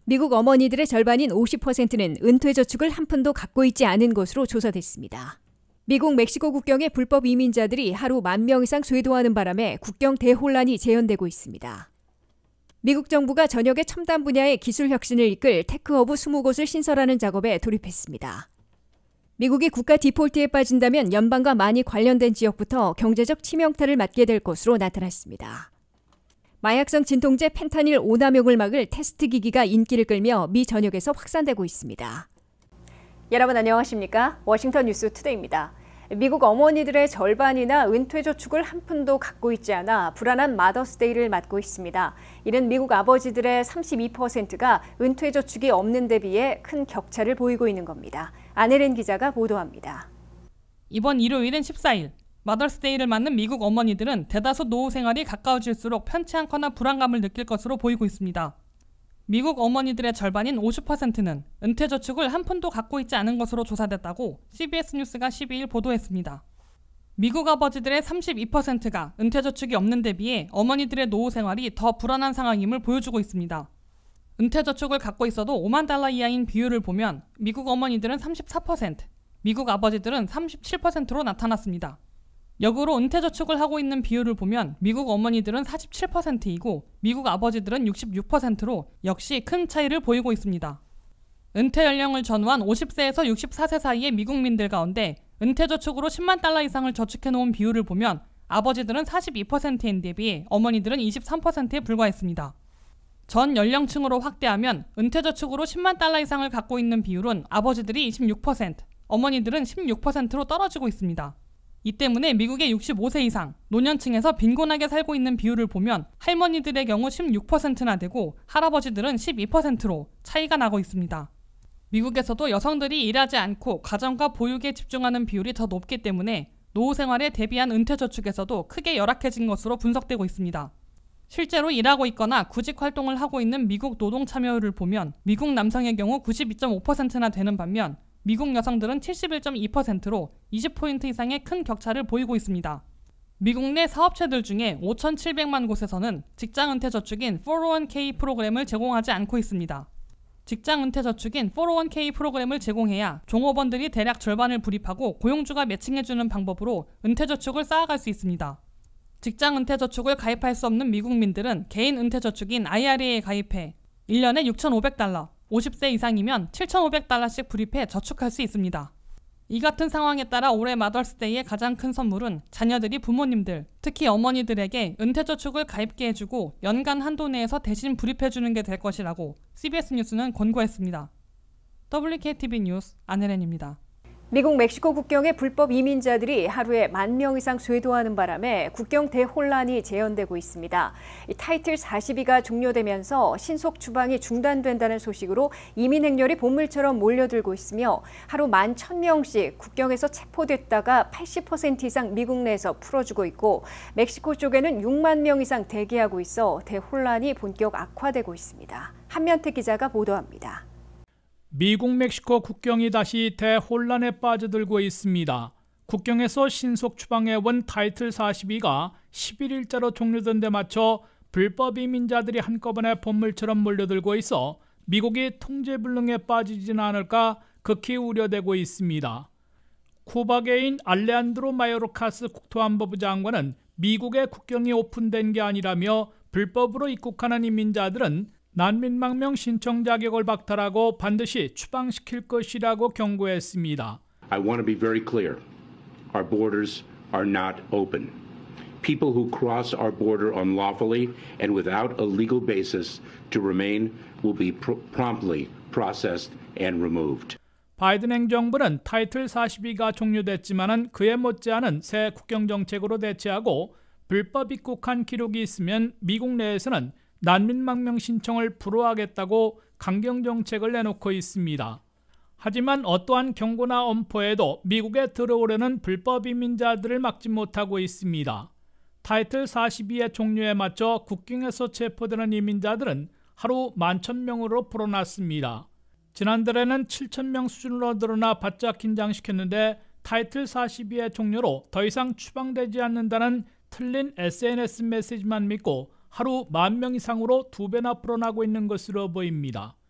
미국 어머니들의 절반인 50%는 은퇴저축을 한 푼도 갖고 있지 않은 것으로 조사됐습니다. 미국 멕시코 국경의 불법 이민자들이 하루 10,000명 이상 쇄도하는 바람에 국경 대혼란이 재현되고 있습니다. 미국 정부가 전역의 첨단 분야의 기술 혁신을 이끌 테크허브 20곳을 신설하는 작업에 돌입했습니다. 미국이 국가 디폴트에 빠진다면 연방과 많이 관련된 지역부터 경제적 치명타를 맞게 될 것으로 나타났습니다. 마약성 진통제 펜타닐 오남용을 막을 테스트 기기가 인기를 끌며 미 전역에서 확산되고 있습니다. 여러분 안녕하십니까? 워싱턴 뉴스 투데이입니다. 미국 어머니들의 절반이나 은퇴저축을 한 푼도 갖고 있지 않아 불안한 마더스데이를 맞고 있습니다. 이는 미국 아버지들의 32%가 은퇴저축이 없는 데 비해 큰 격차를 보이고 있는 겁니다. 안혜린 기자가 보도합니다. 이번 일요일은 14일. 마더스데이를 맞는 미국 어머니들은 대다수 노후 생활이 가까워질수록 편치 않거나 불안감을 느낄 것으로 보이고 있습니다. 미국 어머니들의 절반인 50%는 은퇴저축을 한 푼도 갖고 있지 않은 것으로 조사됐다고 CBS 뉴스가 12일 보도했습니다. 미국 아버지들의 32%가 은퇴저축이 없는 데 비해 어머니들의 노후 생활이 더 불안한 상황임을 보여주고 있습니다. 은퇴저축을 갖고 있어도 $50,000 이하인 비율을 보면 미국 어머니들은 34%, 미국 아버지들은 37%로 나타났습니다. 역으로 은퇴저축을 하고 있는 비율을 보면 미국 어머니들은 47%이고 미국 아버지들은 66%로 역시 큰 차이를 보이고 있습니다. 은퇴 연령을 전후한 50세에서 64세 사이의 미국민들 가운데 은퇴저축으로 $100,000 이상을 저축해놓은 비율을 보면 아버지들은 42%인 데 비해 어머니들은 23%에 불과했습니다. 전 연령층으로 확대하면 은퇴저축으로 $100,000 이상을 갖고 있는 비율은 아버지들이 26%, 어머니들은 16%로 떨어지고 있습니다. 이 때문에 미국의 65세 이상, 노년층에서 빈곤하게 살고 있는 비율을 보면 할머니들의 경우 16%나 되고 할아버지들은 12%로 차이가 나고 있습니다. 미국에서도 여성들이 일하지 않고 가정과 보육에 집중하는 비율이 더 높기 때문에 노후 생활에 대비한 은퇴저축에서도 크게 열악해진 것으로 분석되고 있습니다. 실제로 일하고 있거나 구직 활동을 하고 있는 미국 노동 참여율을 보면 미국 남성의 경우 92.5%나 되는 반면 미국 여성들은 71.2%로 20포인트 이상의 큰 격차를 보이고 있습니다. 미국 내 사업체들 중에 5,700만 곳에서는 직장은퇴저축인 401k 프로그램을 제공하지 않고 있습니다. 직장은퇴저축인 401k 프로그램을 제공해야 종업원들이 대략 절반을 불입하고 고용주가 매칭해주는 방법으로 은퇴저축을 쌓아갈 수 있습니다. 직장은퇴저축을 가입할 수 없는 미국민들은 개인은퇴저축인 IRA에 가입해 1년에 $6,500, 50세 이상이면 $7,500씩 불입해 저축할 수 있습니다. 이 같은 상황에 따라 올해 마더스데이의 가장 큰 선물은 자녀들이 부모님들, 특히 어머니들에게 은퇴저축을 가입게 해주고 연간 한도 내에서 대신 불입해주는 게 될 것이라고 CBS 뉴스는 권고했습니다. WKTV 뉴스 안혜린입니다. 미국 멕시코 국경의 불법 이민자들이 하루에 10,000명 이상 쇄도하는 바람에 국경 대혼란이 재현되고 있습니다. 타이틀 42가 종료되면서 신속 추방이 중단된다는 소식으로 이민 행렬이 보물처럼 몰려들고 있으며 하루 11,000명씩 국경에서 체포됐다가 80% 이상 미국 내에서 풀어주고 있고 멕시코 쪽에는 6만 명 이상 대기하고 있어 대혼란이 본격 악화되고 있습니다. 한면태 기자가 보도합니다. 미국 멕시코 국경이 다시 대혼란에 빠져들고 있습니다. 국경에서 신속 추방해온 타이틀 42가 11일자로 종료된 데 맞춰 불법 이민자들이 한꺼번에 본물처럼 몰려들고 있어 미국이 통제불능에 빠지지는 않을까 극히 우려되고 있습니다. 쿠바계인 알레한드로 마요르카스 국토안보부 장관은 미국의 국경이 오픈된 게 아니라며 불법으로 입국하는 이민자들은 난민망명 신청 자격을 박탈하고 반드시 추방시킬 것이라고 경고했습니다. I want to be very clear. Our borders are not open. People who cross our border unlawfully and without a legal basis to remain will be promptly processed and removed. 바이든 행정부는 타이틀 42가 종료됐지만은 그에 못지않은 새 국경 정책으로 대체하고 불법 입국한 기록이 있으면 미국 내에서는 난민망명 신청을 불허하겠다고 강경 정책을 내놓고 있습니다. 하지만 어떠한 경고나 엄포에도 미국에 들어오려는 불법 이민자들을 막지 못하고 있습니다. 타이틀 42의 종료에 맞춰 국경에서 체포되는 이민자들은 하루 11,000명으로 불어났습니다. 지난달에는 7,000명 수준으로 늘어나 바짝 긴장시켰는데 타이틀 42의 종료로 더 이상 추방되지 않는다는 틀린 SNS 메시지만 믿고 하루 10,000명 이상으로 2배나 불어나고 있는 것으로 보입니다.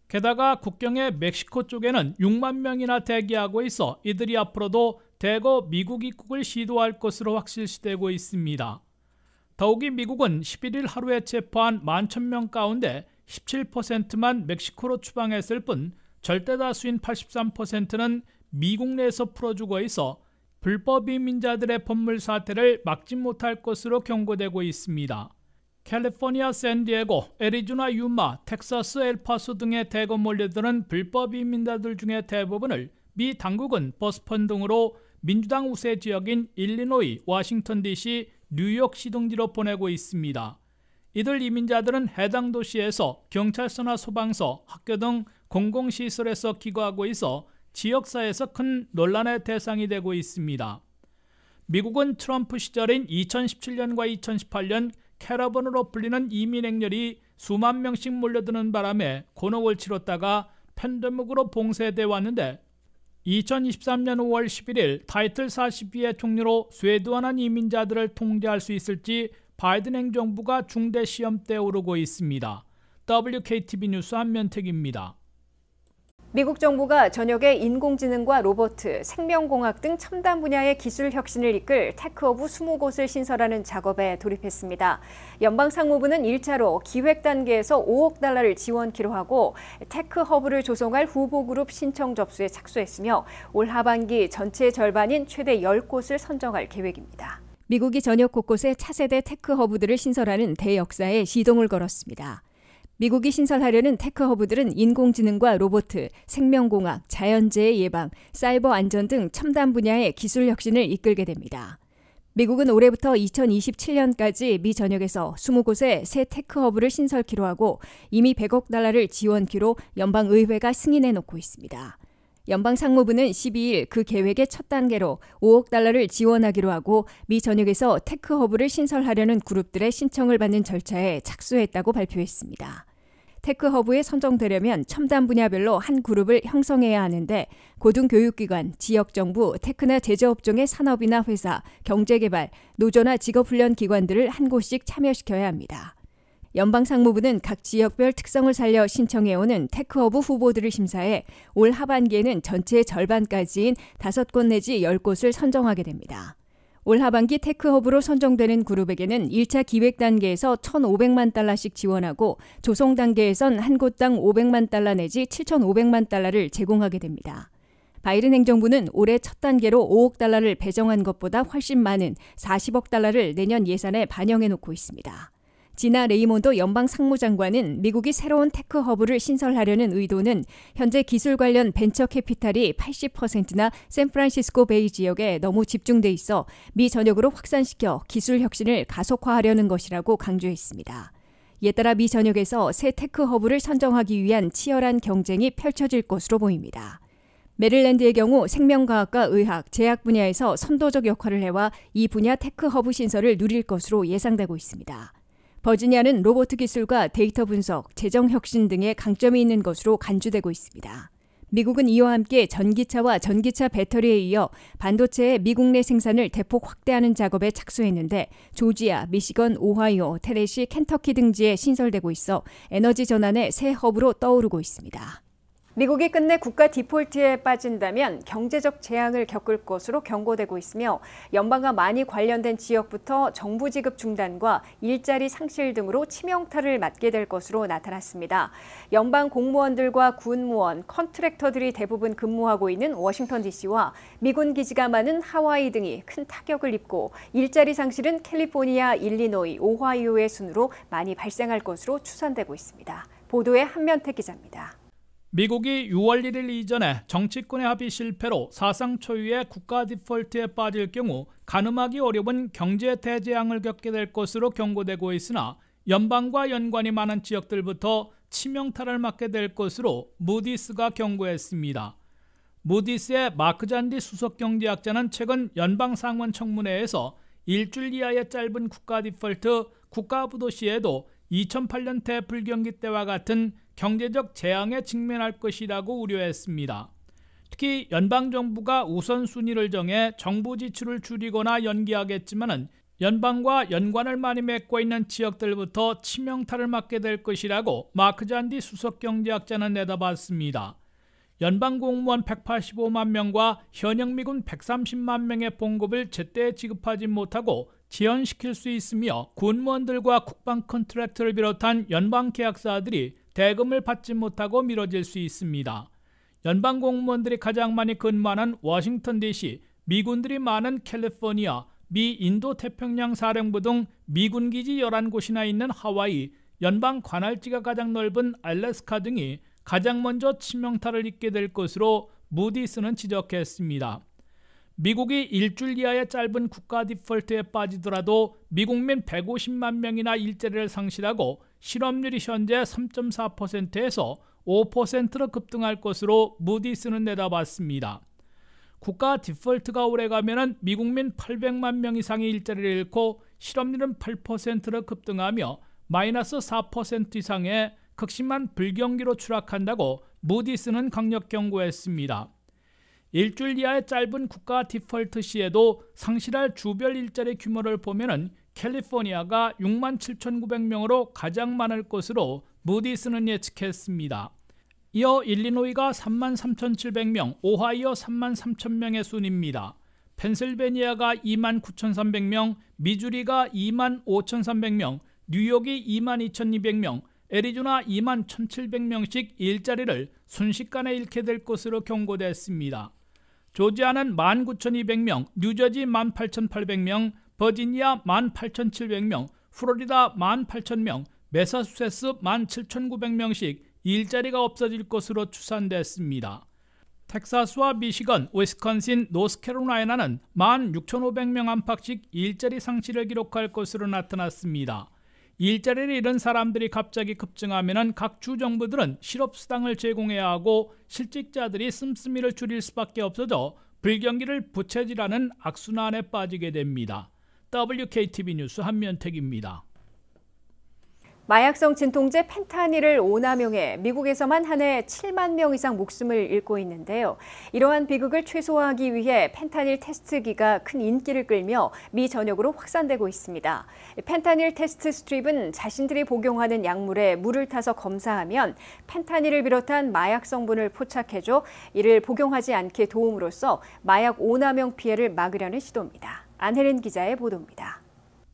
게다가 국경의 멕시코 쪽에는 6만 명이나 대기하고 있어 이들이 앞으로도 대거 미국 입국을 시도할 것으로 확실시되고 있습니다. 더욱이 미국은 11일 하루에 체포한 11,000명 가운데 17%만 멕시코로 추방했을 뿐 절대 다수인 83%는 미국 내에서 풀어주고 있어 불법 이민자들의 법물 사태를 막지 못할 것으로 경고되고 있습니다. 캘리포니아 샌디에고, 애리조나 유마, 텍사스 엘파소 등에 대거 몰려드는 불법 이민자들 중에 대부분을 미 당국은 버스펀 등으로 민주당 우세 지역인 일리노이, 워싱턴 DC, 뉴욕시 등지로 보내고 있습니다. 이들 이민자들은 해당 도시에서 경찰서나 소방서, 학교 등 공공시설에서 기거하고 있어 지역사회에서 큰 논란의 대상이 되고 있습니다. 미국은 트럼프 시절인 2017년과 2018년 캐러번으로 불리는 이민 행렬이 수만 명씩 몰려드는 바람에 곤혹을 치렀다가 팬데믹으로 봉쇄돼 왔는데 2023년 5월 11일 타이틀 42의 종료로 쇄도하는 이민자들을 통제할 수 있을지 바이든 행정부가 중대 시험대에 오르고 있습니다. WKTV 뉴스 한면택입니다. 미국 정부가 저녁에 인공지능과 로봇, 생명공학 등 첨단 분야의 기술 혁신을 이끌 테크허브 20곳을 신설하는 작업에 돌입했습니다. 연방상무부는 1차로 기획 단계에서 5억 달러를 지원키로 하고 테크허브를 조성할 후보그룹 신청 접수에 착수했으며 올 하반기 전체 절반인 최대 10곳을 선정할 계획입니다. 미국이 전역 곳곳에 차세대 테크허브들을 신설하는 대역사에 시동을 걸었습니다. 미국이 신설하려는 테크허브들은 인공지능과 로봇, 생명공학, 자연재해 예방, 사이버 안전 등 첨단 분야의 기술 혁신을 이끌게 됩니다. 미국은 올해부터 2027년까지 미 전역에서 20곳의 새 테크허브를 신설키로 하고 이미 100억 달러를 지원키로 연방의회가 승인해 놓고 있습니다. 연방상무부는 12일 그 계획의 첫 단계로 5억 달러를 지원하기로 하고 미 전역에서 테크허브를 신설하려는 그룹들의 신청을 받는 절차에 착수했다고 발표했습니다. 테크허브에 선정되려면 첨단 분야별로 한 그룹을 형성해야 하는데 고등교육기관, 지역정부, 테크나 제조업종의 산업이나 회사, 경제개발, 노조나 직업훈련 기관들을 한 곳씩 참여시켜야 합니다. 연방상무부는 각 지역별 특성을 살려 신청해오는 테크허브 후보들을 심사해 올 하반기에는 전체의 절반까지인 5곳 내지 10곳을 선정하게 됩니다. 올 하반기 테크허브로 선정되는 그룹에게는 1차 기획 단계에서 1,500만 달러씩 지원하고 조성 단계에선 한 곳당 500만 달러 내지 7,500만 달러를 제공하게 됩니다. 바이든 행정부는 올해 첫 단계로 5억 달러를 배정한 것보다 훨씬 많은 40억 달러를 내년 예산에 반영해 놓고 있습니다. 지나 레이몬도 연방상무장관은 미국이 새로운 테크허브를 신설하려는 의도는 현재 기술 관련 벤처 캐피탈이 80%나 샌프란시스코 베이 지역에 너무 집중돼 있어 미 전역으로 확산시켜 기술 혁신을 가속화하려는 것이라고 강조했습니다. 이에 따라 미 전역에서 새 테크허브를 선정하기 위한 치열한 경쟁이 펼쳐질 것으로 보입니다. 메릴랜드의 경우 생명과학과 의학, 제약 분야에서 선도적 역할을 해와 이 분야 테크허브 신설을 누릴 것으로 예상되고 있습니다. 버지니아는 로봇 기술과 데이터 분석, 재정 혁신 등의 강점이 있는 것으로 간주되고 있습니다. 미국은 이와 함께 전기차와 전기차 배터리에 이어 반도체의 미국 내 생산을 대폭 확대하는 작업에 착수했는데 조지아, 미시건, 오하이오, 테네시, 켄터키 등지에 신설되고 있어 에너지 전환의 새 허브로 떠오르고 있습니다. 미국이 끝내 국가 디폴트에 빠진다면 경제적 재앙을 겪을 것으로 경고되고 있으며 연방과 많이 관련된 지역부터 정부 지급 중단과 일자리 상실 등으로 치명타를 맞게 될 것으로 나타났습니다. 연방 공무원들과 군무원, 컨트랙터들이 대부분 근무하고 있는 워싱턴 DC와 미군 기지가 많은 하와이 등이 큰 타격을 입고 일자리 상실은 캘리포니아, 일리노이, 오하이오의 순으로 많이 발생할 것으로 추산되고 있습니다. 보도에 한면택 기자입니다. 미국이 6월 1일 이전에 정치권의 합의 실패로 사상 초유의 국가 디폴트에 빠질 경우 가늠하기 어려운 경제 대재앙을 겪게 될 것으로 경고되고 있으나 연방과 연관이 많은 지역들부터 치명타를 맞게 될 것으로 무디스가 경고했습니다. 무디스의 마크 잔디 수석경제학자는 최근 연방상원 청문회에서 일주일 이하의 짧은 국가 디폴트, 국가부도 시에도 2008년 대불경기 때와 같은 경제적 재앙에 직면할 것이라고 우려했습니다. 특히 연방정부가 우선순위를 정해 정부 지출을 줄이거나 연기하겠지만은 연방과 연관을 많이 맺고 있는 지역들부터 치명타를 맞게 될 것이라고 마크 잔디 수석경제학자는 내다봤습니다. 연방 공무원 185만 명과 현역 미군 130만 명의 봉급을 제때 지급하지 못하고 지연시킬 수 있으며 군무원들과 국방 컨트랙트를 비롯한 연방 계약사들이 대금을 받지 못하고 미뤄질 수 있습니다. 연방 공무원들이 가장 많이 근무하는 워싱턴 DC, 미군들이 많은 캘리포니아, 미 인도태평양 사령부 등 미군 기지 11곳이나 있는 하와이, 연방 관할지가 가장 넓은 알래스카 등이 가장 먼저 치명타를 입게 될 것으로 무디스는 지적했습니다. 미국이 일주일 이하의 짧은 국가 디폴트에 빠지더라도 미국민 150만 명이나 일자리를 상실하고 실업률이 현재 3.4%에서 5%로 급등할 것으로 무디스는 내다봤습니다. 국가 디폴트가 오래가면 미국민 800만 명 이상이 일자리를 잃고 실업률은 8%로 급등하며 마이너스 4% 이상의 극심한 불경기로 추락한다고 무디스는 강력 경고했습니다. 일주일 이하의 짧은 국가 디폴트 시에도 상실할 주별 일자리 규모를 보면 캘리포니아가 67,900명으로 가장 많을 것으로 무디스는 예측했습니다. 이어 일리노이가 33,700명, 오하이오 33,000명의 순입니다. 펜실베니아가 29,300명, 미주리가 25,300명, 뉴욕이 22,200명, 애리조나 21,700명씩 일자리를 순식간에 잃게 될 것으로 경고됐습니다. 조지아는 19,200명, 뉴저지 18,800명, 버지니아 18,700명, 플로리다 18,000명, 매사추세츠 17,900명씩 일자리가 없어질 것으로 추산됐습니다. 텍사스와 미시건, 위스콘신, 노스캐롤라이나는 16,500명 안팎씩 일자리 상실을 기록할 것으로 나타났습니다. 일자리를 잃은 사람들이 갑자기 급증하면 각 주정부들은 실업수당을 제공해야 하고 실직자들이 씀씀이를 줄일 수밖에 없어져 불경기를 부채질하는 악순환에 빠지게 됩니다. WKTV 뉴스 한면택입니다. 마약성 진통제 펜타닐을 오남용해 미국에서만 한 해 7만 명 이상 목숨을 잃고 있는데요. 이러한 비극을 최소화하기 위해 펜타닐 테스트기가 큰 인기를 끌며 미 전역으로 확산되고 있습니다. 펜타닐 테스트 스트립은 자신들이 복용하는 약물에 물을 타서 검사하면 펜타닐을 비롯한 마약 성분을 포착해줘 이를 복용하지 않게 도움으로써 마약 오남용 피해를 막으려는 시도입니다. 안혜린 기자의 보도입니다.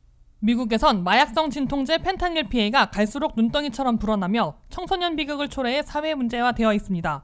미국에선 마약성 진통제 펜타닐 피해가 갈수록 눈덩이처럼 불어나며 청소년 비극을 초래해 사회 문제화되어 있습니다.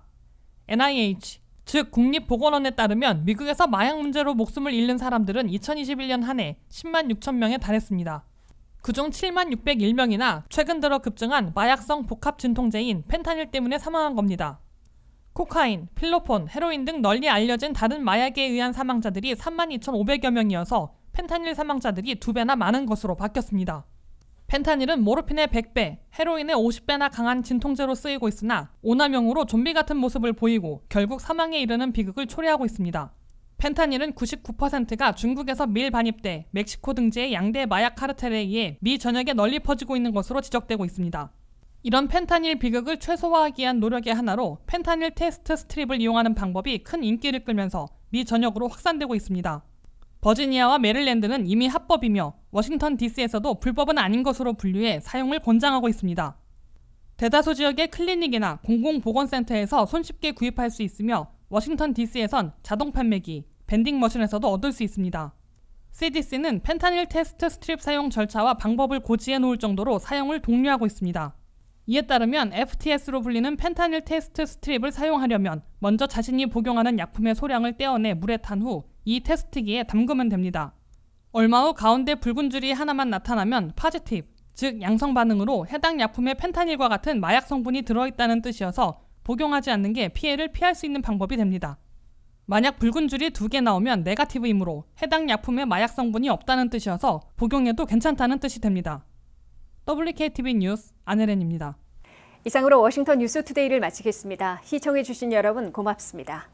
NIH, 즉 국립보건원에 따르면 미국에서 마약 문제로 목숨을 잃는 사람들은 2021년 한 해 10만 6천 명에 달했습니다. 그중 7만 601명이나 최근 들어 급증한 마약성 복합 진통제인 펜타닐 때문에 사망한 겁니다. 코카인, 필로폰, 헤로인 등 널리 알려진 다른 마약에 의한 사망자들이 3만 2,500여 명이어서 펜타닐 사망자들이 2배나 많은 것으로 바뀌었습니다. 펜타닐은 모르핀의 100배, 헤로인의 50배나 강한 진통제로 쓰이고 있으나 오남용으로 좀비 같은 모습을 보이고 결국 사망에 이르는 비극을 초래하고 있습니다. 펜타닐은 99%가 중국에서 밀반입돼 멕시코 등지의 양대 마약 카르텔에 의해 미 전역에 널리 퍼지고 있는 것으로 지적되고 있습니다. 이런 펜타닐 비극을 최소화하기 위한 노력의 하나로 펜타닐 테스트 스트립을 이용하는 방법이 큰 인기를 끌면서 미 전역으로 확산되고 있습니다. 버지니아와 메릴랜드는 이미 합법이며 워싱턴 DC에서도 불법은 아닌 것으로 분류해 사용을 권장하고 있습니다. 대다수 지역의 클리닉이나 공공보건센터에서 손쉽게 구입할 수 있으며 워싱턴 DC에선 자동 판매기, 밴딩 머신에서도 얻을 수 있습니다. CDC는 펜타닐 테스트 스트립 사용 절차와 방법을 고지해 놓을 정도로 사용을 독려하고 있습니다. 이에 따르면 FTS로 불리는 펜타닐 테스트 스트립을 사용하려면 먼저 자신이 복용하는 약품의 소량을 떼어내 물에 탄 후 이 테스트기에 담그면 됩니다. 얼마 후 가운데 붉은 줄이 하나만 나타나면 파지티브, 즉 양성 반응으로 해당 약품에 펜타닐과 같은 마약 성분이 들어있다는 뜻이어서 복용하지 않는 게 피해를 피할 수 있는 방법이 됩니다. 만약 붉은 줄이 2개 나오면 네거티브이므로 해당 약품에 마약 성분이 없다는 뜻이어서 복용해도 괜찮다는 뜻이 됩니다. WKTV 뉴스 안혜린입니다. 이상으로 워싱턴 뉴스투데이를 마치겠습니다. 시청해주신 여러분 고맙습니다.